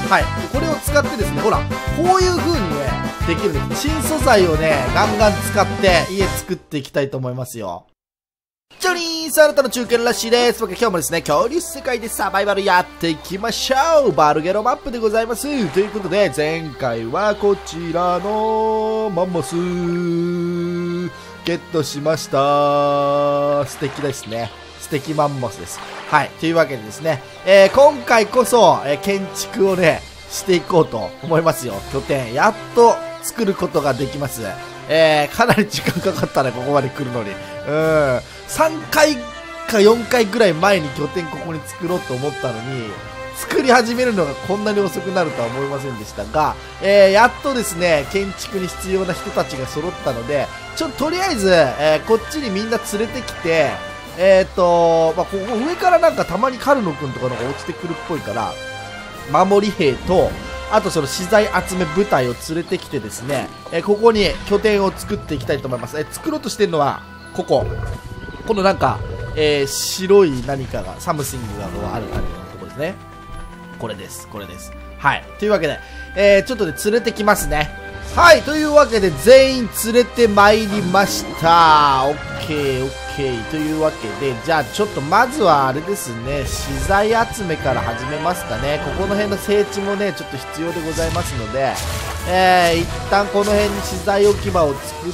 はい、これを使ってですね、ほら、こういう風にね、できるんです。新素材をね、ガンガン使って家作っていきたいと思いますよ。ジョニーさん、あなたの中継らしいです。僕は今日もですね、恐竜世界でサバイバルやっていきましょう。バルゲロマップでございます。ということで、前回はこちらのマンモス、ゲットしました。素敵ですね。素敵マンモスです。はい。というわけでですね、今回こそ、建築をね、していこうと思いますよ。拠点。やっと作ることができます。かなり時間かかったね、ここまで来るのに。3回か4回ぐらい前に拠点ここに作ろうと思ったのに、作り始めるのがこんなに遅くなるとは思いませんでしたが、やっとですね、建築に必要な人たちが揃ったので、とりあえず、こっちにみんな連れてきて、ここ上からなんかたまにカルノ君とかのが落ちてくるっぽいから、守り兵と、あとその資材集め部隊を連れてきてですね、ここに拠点を作っていきたいと思います。作ろうとしてるのは、このなんか、白い何かが、サムシングがある感じのところですね。これです。はい。というわけで、ちょっとね、連れてきますね。はい。というわけで、全員連れてまいりました。オッケー。というわけで、じゃあちょっとまずはあれですね、資材集めから始めますかね。ここの辺の整地もね、ちょっと必要でございますので、一旦この辺に資材置き場を作って、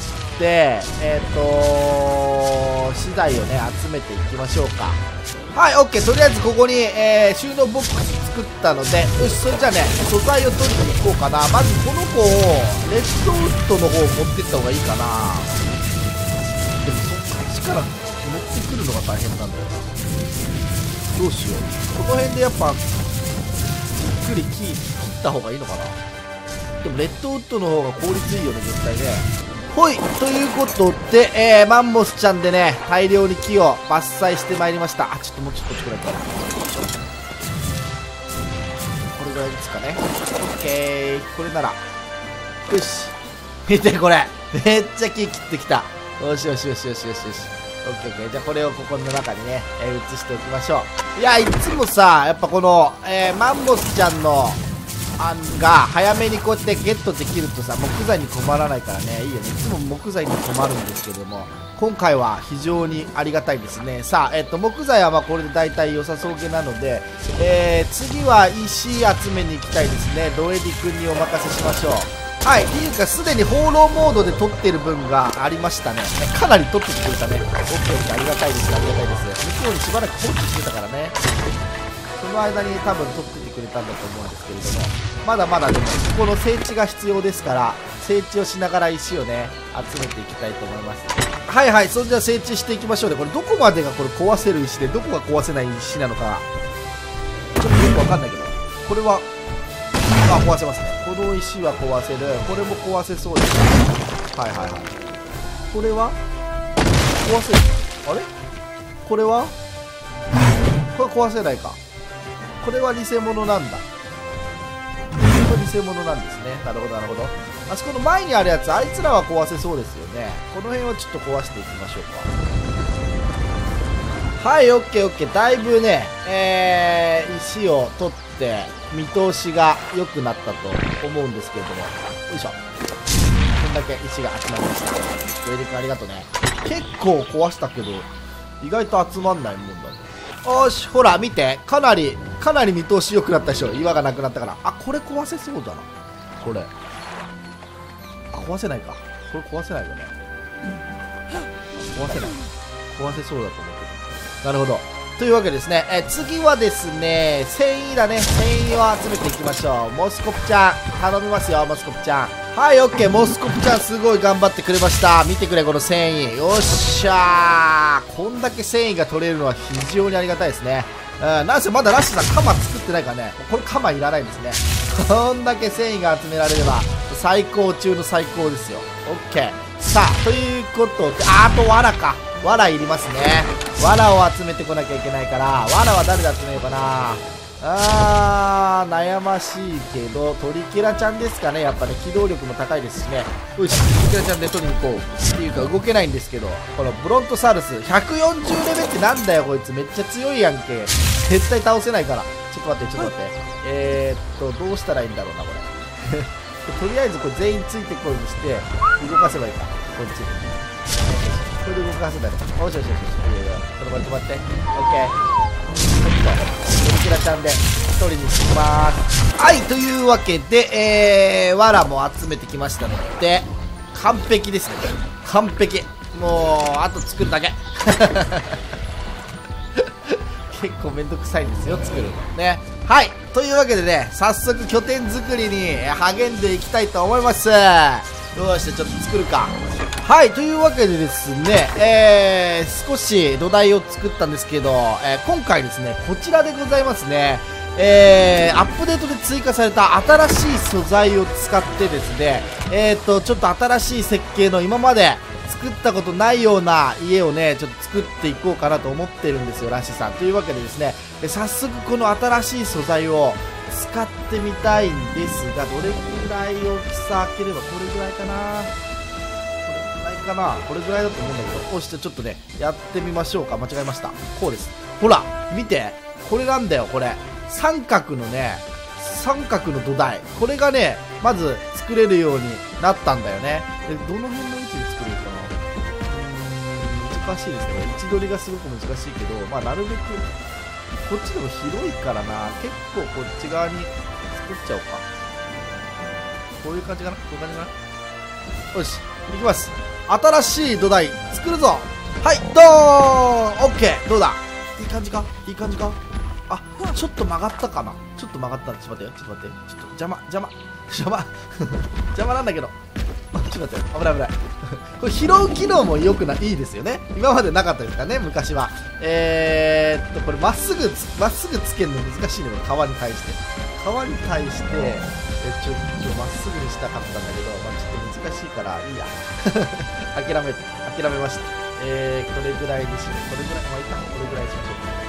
資材をね、集めていきましょうか。はい、オッケー。とりあえずここに、収納ボックス作ったので、よし、それじゃあね、素材を取りに行こうかな。まずこの子を、レッドウッドの方を持ってった方がいいかな。でもそっちから持ってくるのが大変なんだよ。どうしよう。この辺でやっぱ、じっくり切った方がいいのかな。でもレッドウッドの方が効率いいよね、絶対ね。ほい、ということで、マンモスちゃんでね、大量に木を伐採してまいりました。あ、ちょっともうちょっとこっちくらいかな。これぐらいですかね。オッケー。これなら。よし。見て、これ。めっちゃ木切ってきた。よし。オッケー。じゃあこれをここの中にね、移しておきましょう。いや、いつもさ、やっぱこの、マンモスちゃんの、が早めにこうやってゲットできるとさ、木材に困らないからね、いいよね。いつも木材に困るんですけども、今回は非常にありがたいですね。さあ、木材はまあこれで大体良さそうげなので、次は石集めに行きたいですね。ドエディ君にお任せしましょう。はい、っていうかすでに放浪モードで取ってる分がありましたね。かなり取ってきてくれたね。オッケー、ありがたいです。向こうにしばらく放置してたからね。その間に多分取っててくれたんだと思うんですけれども、まだまだでもこの整地が必要ですから、整地をしながら石をね集めていきたいと思います。はい、それじゃあ整地していきましょうね。これどこまでがこれ壊せる石で、どこが壊せない石なのかちょっとよくわかんないけど、これは壊せますね。この石は壊せる。これも壊せそうですね。はい。これは壊せる。あれ、これは壊せないか。これは偽物なんだ。偽物なんですね。なるほど。あそこの前にあるやつ、あいつらは壊せそうですよね。この辺をちょっと壊していきましょうか。はい、オッケー。だいぶね、石を取って見通しが良くなったと思うんですけれども、よいしょ。こんだけ石が集まりました。ドエディ君ありがとうね。結構壊したけど意外と集まんないもんだね。よし、ほら見て、かなり見通し良くなったでしょ。岩がなくなったから。あ、これ壊せそうだな。これ壊せないか。これ壊せないよね。壊せそうだと思ってた。なるほど。というわけですね。次はですね、繊維だね。繊維を集めていきましょう。モスコプちゃん頼みますよ。モスコプちゃん。はい、オッケー。モスコプちゃんすごい頑張ってくれました。見てくれ、この繊維。よっしゃー。こんだけ繊維が取れるのは非常にありがたいですね。なんせまだラッシュさん鎌作ってないからね。これ鎌いらないんですね。こんだけ繊維が集められれば最高中の最高ですよ。オッケー。さあ、ということで、あと藁か。藁いりますね。藁を集めてこなきゃいけないから、藁は誰で集めようかな。悩ましいけど、トリケラちゃんですかね。やっぱね、機動力も高いですしね。よし、トリケラちゃんで取りに行こう。っていうか、動けないんですけど、このブロントサウルス、140レベルってなんだよ、こいつ。めっちゃ強いやんけ。絶対倒せないから。 ちょっと待って、ちょっと待って。どうしたらいいんだろうな、これ。とりあえずこれ全員ついてこいにして、動かせばいいか。こっち。これで動かせたら。よしよしよしよし。いやいや、ちょっと待って。オッケー。こちらちゃんで一人にしてきます。はい、というわけで、藁も集めてきましたので、完璧ですね。完璧。もう、あと作るだけ。結構めんどくさいんですよ、作るのね。はい、というわけでね、早速拠点作りに励んでいきたいと思います。どうしてちょっと作るか。はい、というわけでですね、少し土台を作ったんですけど、今回ですね、こちらでございますね。アップデートで追加された新しい素材を使ってですね、ちょっと新しい設計の今まで作ったことないような家をね、ちょっと作っていこうかなと思ってるんですよ、ラッシーさん。というわけでですね、早速この新しい素材を使ってみたいんですが、どれくらい大きさ開ければ、これぐらいかな、これぐらいだと思うんだけど、よし、じゃあちょっとね、やってみましょうか。間違えました。こうです。ほら、見て。これなんだよ、これ。三角の土台。これがね、まず作れるようになったんだよね。で、どの辺の位置に作れるかな。難しいですね。位置取りがすごく難しいけど、まあ、なるべく、こっちでも広いからな。結構こっち側に作っちゃおうか。こういう感じかな。こういう感じかな。よし、いきます。新しい土台作るぞ。はい、ドーン。オッケー。どうだ、いい感じか、いい感じか。あ、ちょっと曲がったかな。ちょっと曲がった。ちょっと待ってよ、ちょっと待って。ちょっと邪魔なんだけど。ちょっと待って、危ない。これ拾う機能も良くない、いいですよね。今までなかったですからね、昔は。これまっすぐつけるの難しいのよ、川に対して。川に対して、まっすぐにしたかったんだけど、まあ、ちょっと難しいから、いいや。諦めました。これぐらいにしよう。これぐらい、まあいいか、これぐらいにしましょ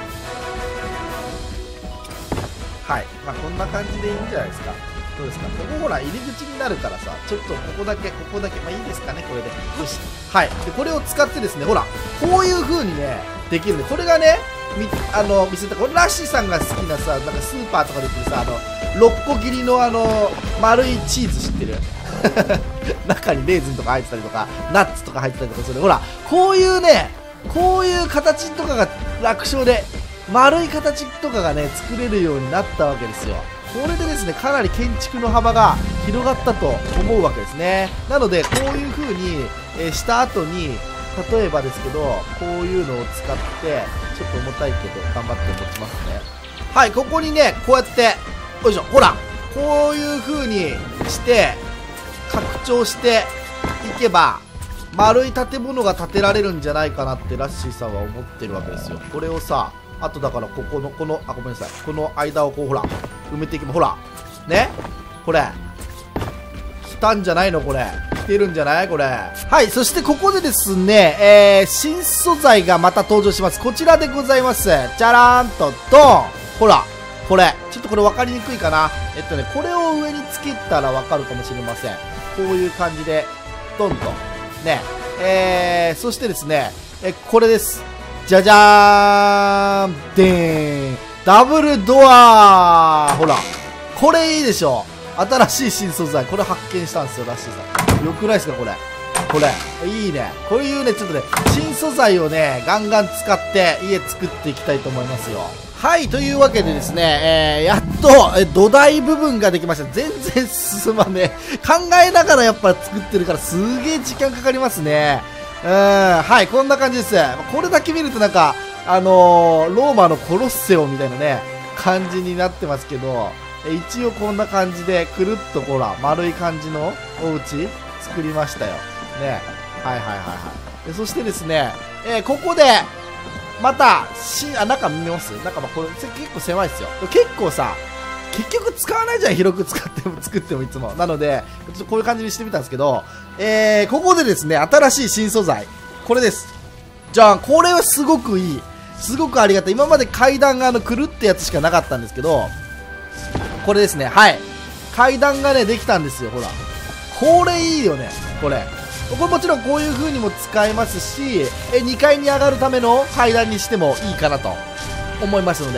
う。はい。まあこんな感じでいいんじゃないですか。どうですか。ここほら、入り口になるからさ、ちょっとここだけ、まあいいですかね、これで。よし。はい。で、これを使ってですね、ほら、こういう風にね、できるんで、これがね、見せた、これラッシーさんが好きなさ、なんかスーパーとかで売ってるさ、6個切りの丸いチーズ知ってる？中にレーズンとか入ってたりとか、ナッツとか入ってたりとかする。ほら、こういうね、こういう形とかが楽勝で、丸い形とかがね、作れるようになったわけですよ。これでですね、かなり建築の幅が広がったと思うわけですね。なので、こういう風に、した後に、例えばですけど、こういうのを使って、ちょっと重たいけど、頑張って持ちますね。はい、ここにね、こうやって、よいしょ、ほら、こういう風にして、拡張していけば、丸い建物が建てられるんじゃないかなってラッシーさんは思ってるわけですよ。これをさ、あとだからここの、ごめんなさい。この間をこう、ほら、埋めていけば、ほら、ね、これ、来たんじゃないのこれ。来てるんじゃないこれ。はい、そしてここでですね、新素材がまた登場します。こちらでございます。じゃらーんと、ドーン。ほら、これ。ちょっとこれ分かりにくいかな。これを上につけたら分かるかもしれません。こういう感じで、ドンと。ね。そしてですね、これです。じゃじゃーん。でーん。ダブルドアほら。これいいでしょ。新しい新素材。これ発見したんですよ、らしいさん。よくないですか、これ。これ。いいね。こういうね、ちょっとね、新素材をね、ガンガン使って家作っていきたいと思いますよ。はい、というわけでですね、やっと、土台部分ができました。全然進まねえ。考えながらやっぱ作ってるからすげえ時間かかりますね。はい、こんな感じです。これだけ見るとなんか、ローマのコロッセオみたいなね、感じになってますけど、一応こんな感じで、くるっとほら、丸い感じのお家作りましたよ。ね。はい。でそしてですね、ここで、また、中見ます？中これ結構狭いですよ。結構さ、結局使わないじゃん、広く作ってもいつも。なので、ちょっとこういう感じにしてみたんですけど、ここでですね、新しい新素材。これです。じゃあ、これはすごくいい。すごくありがたい。今まで階段がくるってやつしかなかったんですけど、これですね。はい。階段がね、できたんですよ。ほら。これいいよね。これもちろんこういう風にも使えますし、2階に上がるための階段にしてもいいかなと思いますので、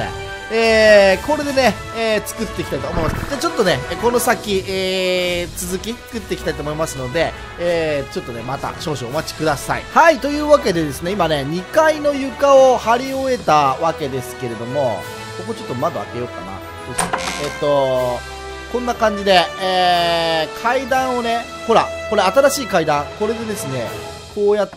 これでね、作っていきたいと思います。じゃあちょっとね、この先、続き作っていきたいと思いますので、ちょっとね、また少々お待ちください。はい、というわけでですね、今ね、2階の床を張り終えたわけですけれども、ここちょっと窓開けようかな。こんな感じで、階段をね、ほら、これ新しい階段。これでですね、こうやって、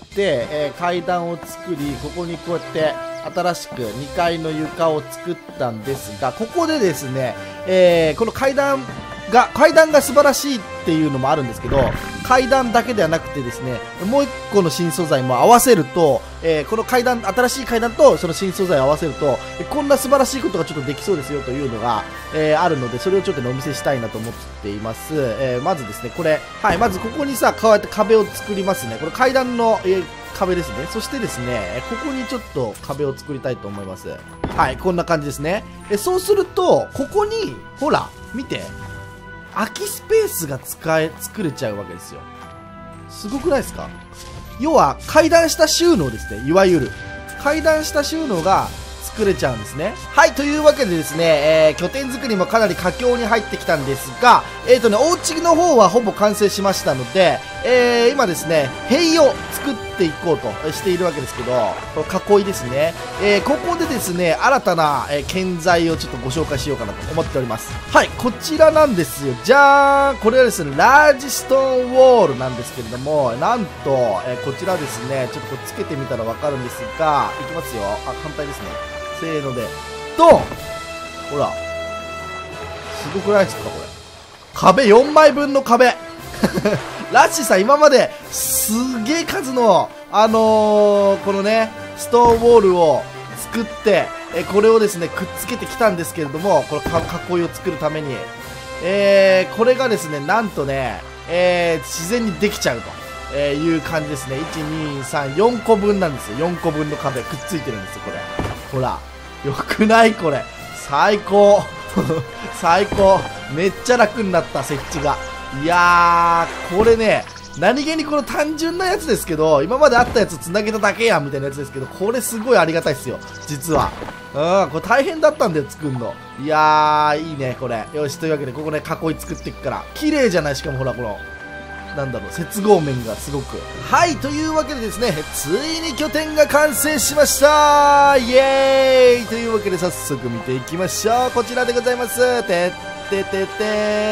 階段を作り、ここにこうやって、新しく2階の床を作ったんですが、ここでですね、この階段が素晴らしいっていうのもあるんですけど、階段だけではなくてですね、もう1個の新素材も合わせると、この新しい階段とその新素材を合わせると、こんな素晴らしいことがちょっとできそうですよというのが、あるので、それをちょっとね、お見せしたいなと思っています。まずですね、これ、はい、まずここにさ、こうやって壁を作りますね。これ階段の、壁ですね。そしてですね、ここにちょっと壁を作りたいと思います。はい、こんな感じですね。そうすると、ここに、ほら、見て。空きスペースが作れちゃうわけですよ。すごくないですか？要は、階段下収納ですね。いわゆる。階段下収納が作れちゃうんですね。はい、というわけでですね、拠点作りもかなり佳境に入ってきたんですが、お家の方はほぼ完成しましたので、今ですね、塀を作っていこうとしているわけですけど、この囲いですね。ここでですね、新たな、建材をちょっとご紹介しようかなと思っております。はい、こちらなんですよ。じゃーん、これはですね、ラージストーンウォールなんですけれども、なんと、こちらですね、ちょっとこうつけてみたらわかるんですが、いきますよ。あ、反対ですね。せーので、ドン！ほら。すごくないですか、これ。壁4枚分の壁。ラッシーさん、今まで、すげえ数の、このね、ストーンウォールを作って、これをですね、くっつけてきたんですけれども、この囲いを作るために、これがですね、なんとね、自然にできちゃうという感じですね。1、2、3、4個分なんですよ。4個分の壁くっついてるんですよ、これ。ほら。よくないこれ。最高。最高。めっちゃ楽になった、設置が。いやー、これね、何気にこの単純なやつですけど、今まであったやつつなげただけやんみたいなやつですけど、これすごいありがたいっすよ。実は。これ大変だったんだよ、作るの。いやー、いいね、これ。よし、というわけで、ここね、囲い作っていくから。綺麗じゃない、しかもほら、この。なんだろう、接合面がすごく。はい、というわけでですね、ついに拠点が完成しましたイエーイというわけで早速見ていきましょう。こちらでございます。てってってって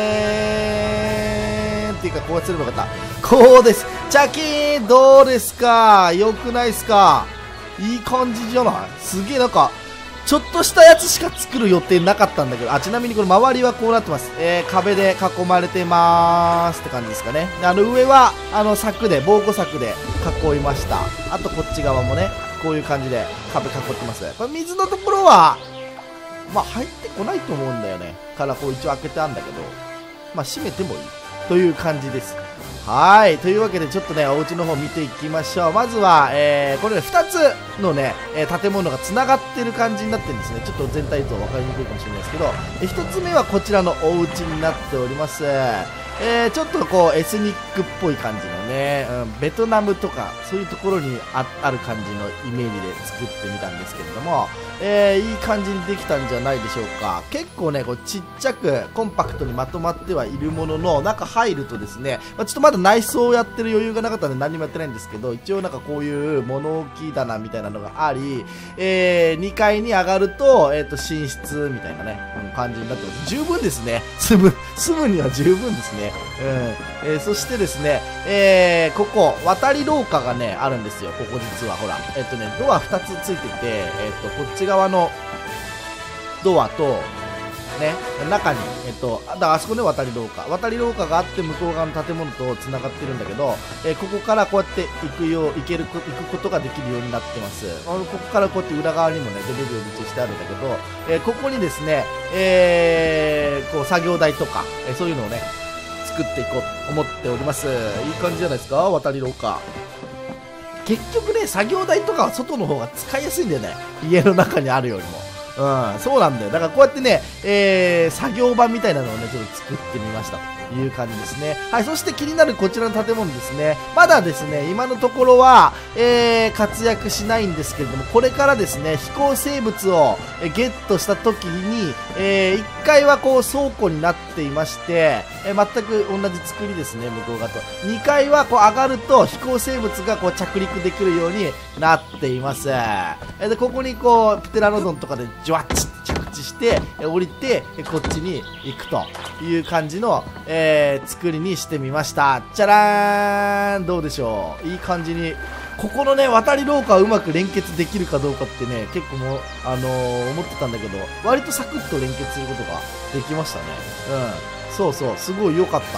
ーんっていうか、こうやってすればよかった。こうです。チャキーンどうですか？よくないですか？いい感じじゃない？すげえなんか、ちょっとしたやつしか作る予定なかったんだけど、ちなみにこれ周りはこうなってます。壁で囲まれてまーすって感じですかね。で上は、柵で、防護柵で囲いました。あとこっち側もね、こういう感じで壁囲ってます。これ水のところは、まあ入ってこないと思うんだよね。からこう一応開けてあるんだけど、まあ閉めてもいい。という感じです。はい。というわけで、ちょっとね、お家の方見ていきましょう。まずは、これね、2つのね、建物が繋がってる感じになってるんですね。ちょっと全体像分かりにくいかもしれないですけど、1つ目はこちらのお家になっております。ちょっとこう、エスニックっぽい感じのね、ベトナムとか、そういうところにある感じのイメージで作ってみたんですけれども、いい感じにできたんじゃないでしょうか。結構ね、こうちっちゃくコンパクトにまとまってはいるものの、中入るとですね、ちょっとまだ内装をやってる余裕がなかったんで何もやってないんですけど、一応なんかこういう物置棚みたいなのがあり、2階に上がると、寝室みたいなね、感じになってます。十分ですね。住むには十分ですね。そしてですね、ここ、渡り廊下がね、あるんですよ。ここ実は、ほら。ドア2つついてて、こっち側のドアと、ね、中に、あそこね、渡り廊下があって、向こう側の建物と繋がってるんだけど、ここからこうやって行くことができるようになってます。ここからこうやって裏側にもね、出れるようにしてあるんだけど、ここにですね、こう、作業台とか、そういうのをね、作っていこうと思っております。いい感じじゃないですか、渡り廊下。結局ね、作業台とかは外の方が使いやすいんだよね。家の中にあるよりも。 うん、そうなんだよ。だからこうやってね、作業場みたいなのをね、ちょっと作ってみましたという感じですね。はい、そして気になるこちらの建物ですね。まだですね、今のところは、活躍しないんですけれども、これからですね、飛行生物をゲットした時に、1階はこう倉庫になっていまして、全く同じ作りですね、向こう側と。2階はこう上がると飛行生物がこう着陸できるようになっています。で、ここにこう、プテラノドンとかでジュワッチ着地して、降りて、こっちに行くという感じの、作りにしてみました。じゃらーん、どうでしょう。いい感じに。ここのね、渡り廊下をうまく連結できるかどうかってね、結構もう、思ってたんだけど、割とサクッと連結することができましたね。うん。そうそう、すごい良かった。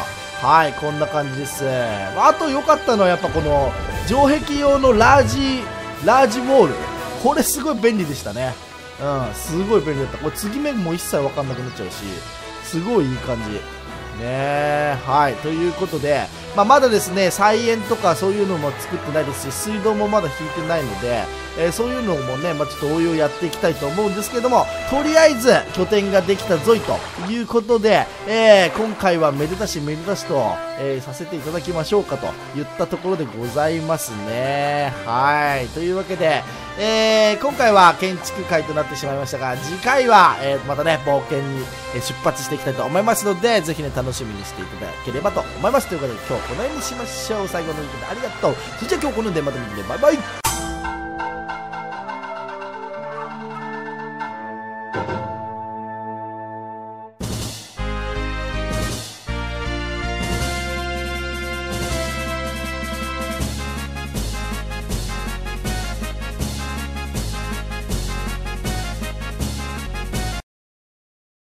はい、こんな感じです。あと良かったのはやっぱこの、城壁用のラージウォール。これすごい便利でしたね。うん、すごい便利だった。これ継ぎ目も一切わかんなくなっちゃうし、すごいいい感じ。ねはい。ということで、まだですね、菜園とかそういうのも作ってないですし、水道もまだ引いてないので、そういうのもね、ちょっと応用やっていきたいと思うんですけども、とりあえず拠点ができたぞいということで、今回はめでたしめでたしと、させていただきましょうかといったところでございますね。はい。というわけで、今回は建築会となってしまいましたが、次回は、またね、冒険に出発していきたいと思いますので、ぜひね、楽しみにしていただければと思います。ということで、今日この辺にしましょう。最後の見てありがとう。それじゃあ今日この辺でまた見てね。バイバイ。